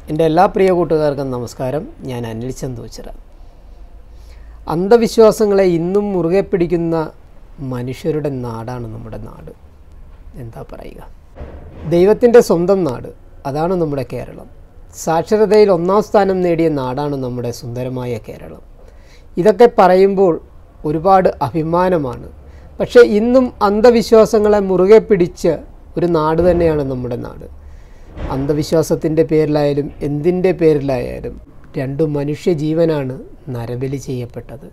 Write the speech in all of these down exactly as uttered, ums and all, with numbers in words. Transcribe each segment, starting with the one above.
എൻ്റെ എല്ലാ പ്രിയ കൂട്ടുകാർക്കും നമസ്കാരം. ഞാൻ അനിൽചന്ദ് ഓച്ചിറ. അന്ധവിശ്വാസങ്ങളെ ഇന്നും മുറുകെ പിടിക്കുന്ന മനുഷ്യരുടെ നാടാണ് നമ്മുടെ നാട്. എന്താ പറയുക, ദൈവത്തിൻ്റെ സ്വന്തം നാട്, അതാണ് നമ്മുടെ കേരളം. സാക്ഷരതയിൽ ഒന്നാം സ്ഥാനം നേടിയ നാടാണ് നമ്മുടെ സുന്ദരമായ കേരളം. ഇതൊക്കെ പറയുമ്പോൾ ഒരുപാട് അഭിമാനമാണ്. പക്ഷേ ഇന്നും അന്ധവിശ്വാസങ്ങളെ മുറുകെ പിടിച്ച ഒരു നാട് തന്നെയാണ് നമ്മുടെ നാട്. അന്ധവിശ്വാസത്തിൻ്റെ പേരിലായാലും എന്തിൻ്റെ പേരിലായാലും രണ്ടു മനുഷ്യജീവനാണ് നരബലി ചെയ്യപ്പെട്ടത്.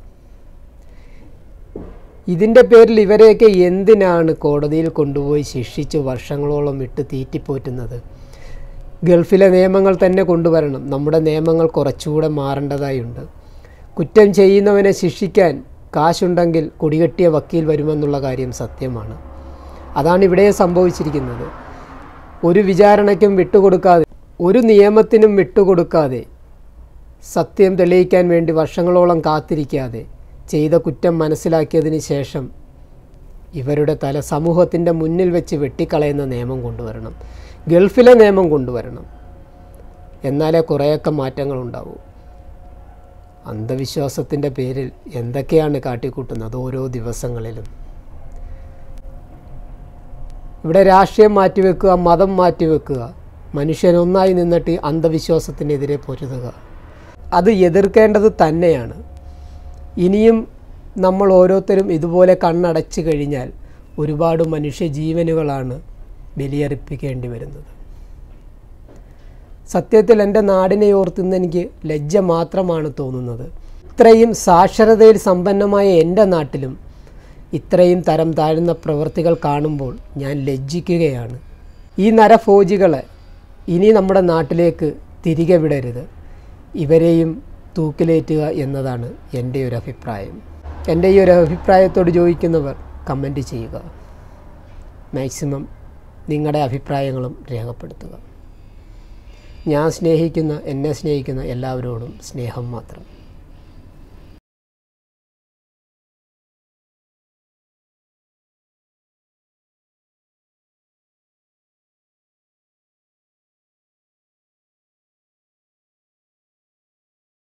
ഇതിൻ്റെ പേരിൽ ഇവരെയൊക്കെ എന്തിനാണ് കോടതിയിൽ കൊണ്ടുപോയി ശിക്ഷിച്ച് വർഷങ്ങളോളം ഇട്ട് തീറ്റിപ്പോറ്റുന്നത്? ഗൾഫിലെ നിയമങ്ങൾ തന്നെ കൊണ്ടുവരണം. നമ്മുടെ നിയമങ്ങൾ കുറച്ചുകൂടെ മാറേണ്ടതായുണ്ട്. കുറ്റം ചെയ്യുന്നവനെ ശിക്ഷിക്കാൻ കാശുണ്ടെങ്കിൽ കൊടികെട്ടിയ വക്കീൽ വരുമെന്നുള്ള കാര്യം സത്യമാണ്. അതാണ് ഇവിടെ സംഭവിച്ചിരിക്കുന്നത്. ഒരു വിചാരണയ്ക്കും വിട്ടുകൊടുക്കാതെ, ഒരു നിയമത്തിനും വിട്ടുകൊടുക്കാതെ, സത്യം തെളിയിക്കാൻ വേണ്ടി വർഷങ്ങളോളം കാത്തിരിക്കാതെ ചെയ്ത കുറ്റം മനസ്സിലാക്കിയതിന് ശേഷം ഇവരുടെ തല സമൂഹത്തിൻ്റെ മുന്നിൽ വെച്ച് വെട്ടിക്കളയുന്ന നിയമം കൊണ്ടുവരണം. ഗൾഫിലെ നിയമം കൊണ്ടുവരണം. എന്നാലേ കുറേയൊക്കെ മാറ്റങ്ങളുണ്ടാവൂ. അന്ധവിശ്വാസത്തിൻ്റെ പേരിൽ എന്തൊക്കെയാണ് കാട്ടിക്കൂട്ടുന്നത് ഓരോ ദിവസങ്ങളിലും. ഇവിടെ രാഷ്ട്രീയം മാറ്റിവെക്കുക, മതം മാറ്റിവെക്കുക, മനുഷ്യനൊന്നായി നിന്നിട്ട് അന്ധവിശ്വാസത്തിനെതിരെ പൊരുതുക. അത് എതിർക്കേണ്ടത് തന്നെയാണ്. ഇനിയും നമ്മൾ ഓരോരുത്തരും ഇതുപോലെ കണ്ണടച്ചു കഴിഞ്ഞാൽ ഒരുപാട് മനുഷ്യജീവനുകളാണ് ബലിയർപ്പിക്കേണ്ടി വരുന്നത്. സത്യത്തിൽ എൻ്റെ നാടിനെ ഓർത്തുനിന്ന് എനിക്ക് ലജ്ജ മാത്രമാണ് തോന്നുന്നത്. ഇത്രയും സാക്ഷരതയിൽ സമ്പന്നമായ എൻ്റെ നാട്ടിലും ഇത്രയും തരം താഴ്ന്ന പ്രവൃത്തികൾ കാണുമ്പോൾ ഞാൻ ലജ്ജിക്കുകയാണ്. ഈ നരഭോജികളെ ഇനി നമ്മുടെ നാട്ടിലേക്ക് തിരികെ വിടരുത്. ഇവരെയും തൂക്കിലേറ്റുക എന്നതാണ് എൻ്റെ ഒരു അഭിപ്രായം. എൻ്റെ ഈ ഒരു അഭിപ്രായത്തോട് ചോദിക്കുന്നവർ കമൻറ്റ് ചെയ്യുക. മാക്സിമം നിങ്ങളുടെ അഭിപ്രായങ്ങളും രേഖപ്പെടുത്തുക. ഞാൻ സ്നേഹിക്കുന്ന, എന്നെ സ്നേഹിക്കുന്ന എല്ലാവരോടും സ്നേഹം മാത്രം.